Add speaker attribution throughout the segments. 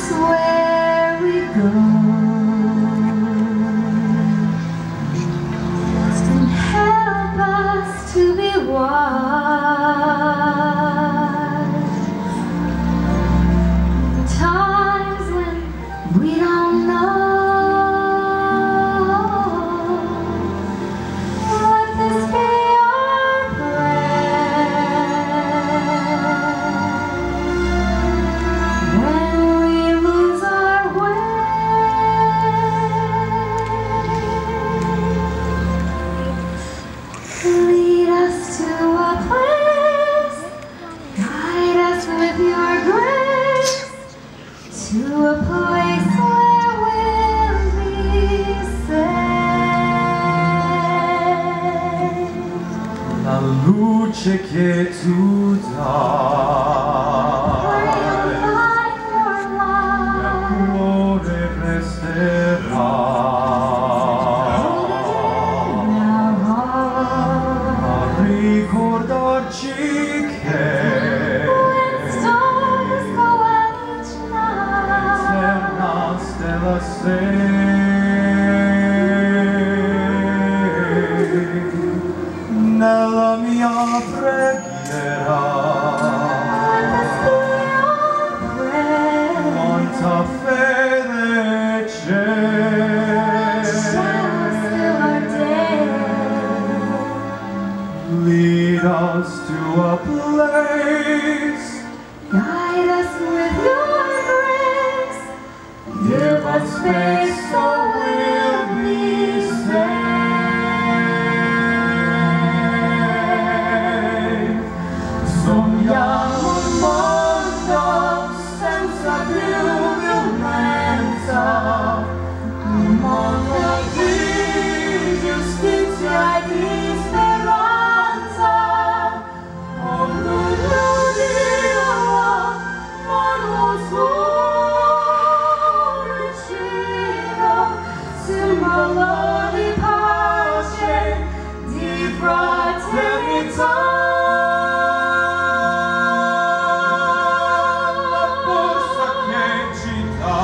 Speaker 1: where we go, and help us to be wise. Times when we don't know, let this be our prayer. When we lose our way, lead us to a place, guide us with your grace, to a place where we'll be safe.
Speaker 2: La luce che tu dai, nel cuore resterà. A ricordarci che eterna stella sei nella mia preghiera. Quanta fede c'è, lead us to a place,
Speaker 1: guide us with your grace,
Speaker 2: give us faith so we'll be safe. Sogniamo un mondo senza più violenza, un mondo di giustizia e di speranza. Oh, Dio, mondo suo vicino, simbolo di pace, di fraternità. La borsa che ci dà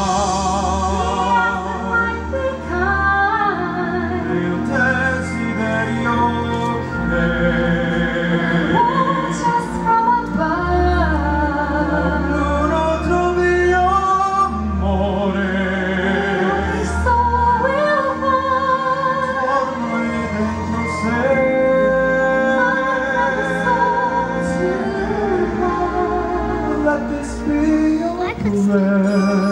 Speaker 2: il desiderio che
Speaker 1: just from above,
Speaker 2: ognuno trovi amore.
Speaker 1: so will find
Speaker 2: Ormai dentro sé, let this be your prayer.